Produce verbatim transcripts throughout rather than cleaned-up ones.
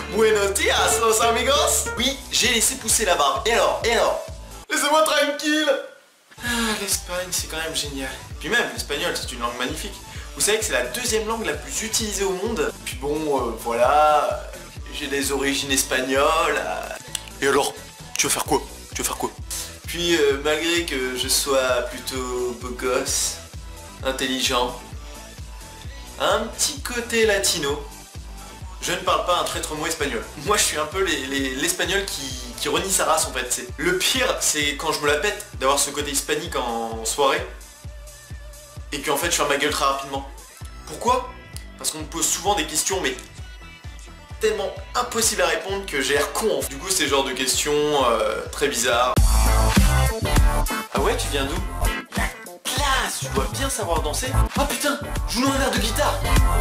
Buenos días, los amigos. Oui, j'ai laissé pousser la barbe. Et alors, et alors? Laissez-moi tranquille. Ah, l'Espagne, c'est quand même génial. Puis même, l'espagnol, c'est une langue magnifique. Vous savez que c'est la deuxième langue la plus utilisée au monde. Puis bon, euh, voilà, j'ai des origines espagnoles. Euh... Et alors, tu veux faire quoi? Tu veux faire quoi? Puis euh, malgré que je sois plutôt beau gosse, intelligent, un petit côté latino, je ne parle pas un traître mot espagnol. Moi je suis un peu l'espagnol qui, qui renie sa race en fait. Le pire c'est quand je me la pète d'avoir ce côté hispanique en soirée et qu'en fait je ferme ma gueule très rapidement. Pourquoi? Parce qu'on me pose souvent des questions mais tellement impossible à répondre que j'ai l'air con. Du coup c'est le genre de questions euh, très bizarres. Ah ouais, tu viens d'où? La classe, tu dois bien savoir danser. Oh putain, joue-nous un air de guitare.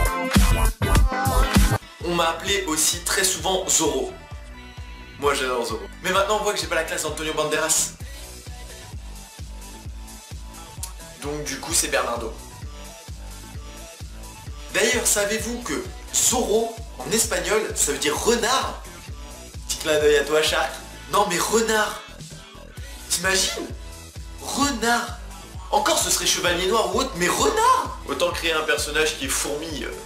On m'a appelé aussi très souvent Zorro. Moi j'adore Zorro. Mais maintenant on voit que j'ai pas la classe d'Antonio Banderas. Donc du coup c'est Bernardo. D'ailleurs, savez-vous que Zorro en espagnol ça veut dire renard? Petit clin d'œil à toi Shark. Non mais renard. T'imagines? Renard. Encore ce serait chevalier noir ou autre, mais renard. Autant créer un personnage qui est fourmi. euh.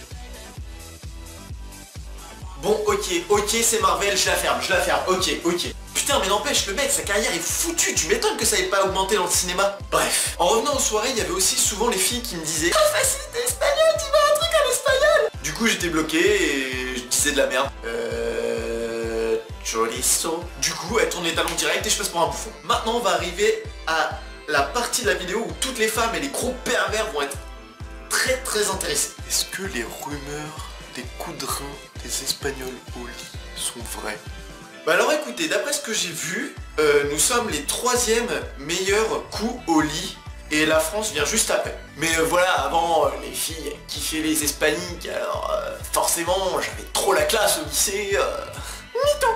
Bon ok, ok c'est Marvel, je la ferme, je la ferme, ok, ok. Putain mais n'empêche, le mec, sa carrière est foutue, tu m'étonnes que ça ait pas augmenté dans le cinéma. Bref, en revenant aux soirées, il y avait aussi souvent les filles qui me disaient « Ah facilité espagnol, dis-moi un truc en espagnol !» Du coup j'étais bloqué et je disais de la merde. Euh... Chorizo. Du coup elle tourne les talons direct et je passe pour un bouffon. Maintenant on va arriver à la partie de la vidéo où toutes les femmes et les gros pervers vont être très très intéressés. Est-ce que les rumeurs des coups de rein des Espagnols au lit sont vraies? Bah alors écoutez, d'après ce que j'ai vu, euh, nous sommes les troisièmes meilleurs coups au lit et la France vient juste après. Mais euh, voilà, avant euh, les filles kiffaient les hispaniques, alors euh, forcément j'avais trop la classe au lycée. Euh... Mytho.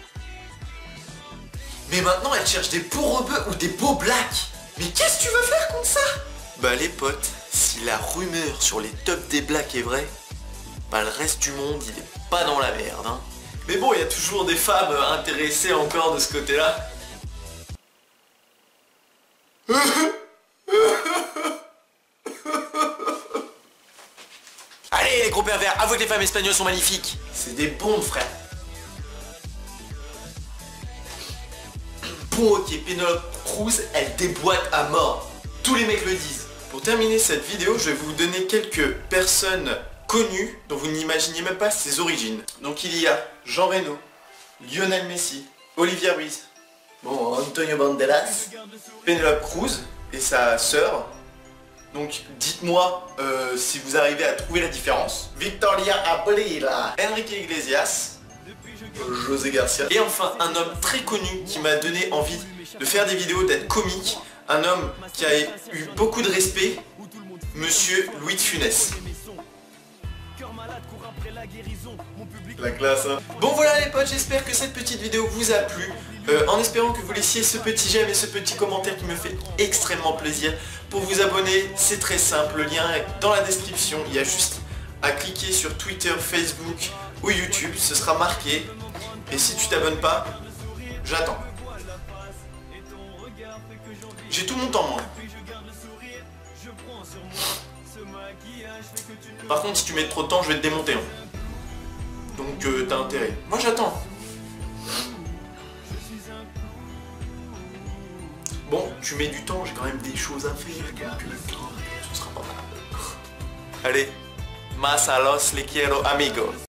Mais maintenant elles cherchent des beaux rebeux ou des beaux blacks. Mais qu'est-ce que tu veux faire contre ça? Bah les potes, si la rumeur sur les tops des blacks est vraie, bah le reste du monde il est pas dans la merde hein. Mais bon, il y a toujours des femmes intéressées encore de ce côté-là. Allez les gros pervers, avouez que les femmes espagnoles sont magnifiques. C'est des bombes frère. Bon ok, Penelope Cruz, elle déboîte à mort. Tous les mecs le disent. Pour terminer cette vidéo, je vais vous donner quelques personnes connues dont vous n'imaginez même pas ses origines. Donc il y a Jean Reno, Lionel Messi, Olivia Ruiz, bon, Antonio Banderas, Penelope Cruz et sa sœur. Donc dites-moi euh, si vous arrivez à trouver la différence. Victoria Abrila, Enrique Iglesias, José Garcia. Et enfin un homme très connu qui m'a donné envie de faire des vidéos, d'être comique. Un homme qui a eu beaucoup de respect, Monsieur Louis de Funès. La classe hein. Bon voilà les potes, j'espère que cette petite vidéo vous a plu. euh, En espérant que vous laissiez ce petit j'aime et ce petit commentaire qui me fait extrêmement plaisir. Pour vous abonner, c'est très simple, le lien est dans la description. Il y a juste à cliquer sur Twitter, Facebook ou YouTube, ce sera marqué. Et si tu t'abonnes pas, j'attends. J'ai tout mon temps moi. Par contre si tu mets trop de temps je vais te démonter hein. Donc euh, t'as intérêt. Moi j'attends. Bon tu mets du temps, j'ai quand même des choses à faire. Donc euh, ce sera pas mal. Allez, más a los le quiero amigos.